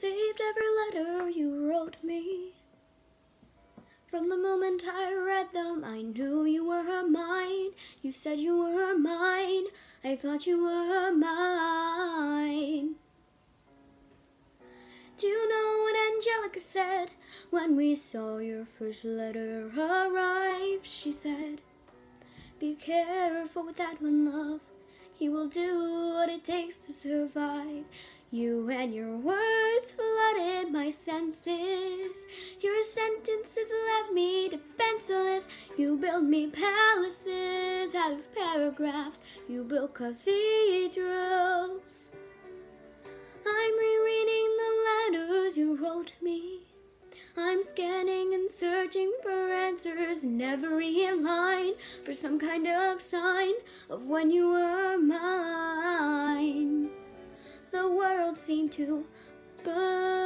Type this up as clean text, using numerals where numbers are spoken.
saved every letter you wrote me. From the moment I read them, I knew you were mine. You said you were mine. I thought you were mine. Do you know what Angelica said when we saw your first letter arrive? She said, "Be careful with that one, love. He will do what it takes to survive." You and your words flooded my senses. Your sentences left me defenseless. You built me palaces out of paragraphs. You built cathedrals. I'm rereading the letters you wrote me. I'm scanning and searching for answers in every line, for some kind of sign of when you were mine. The world seemed to burn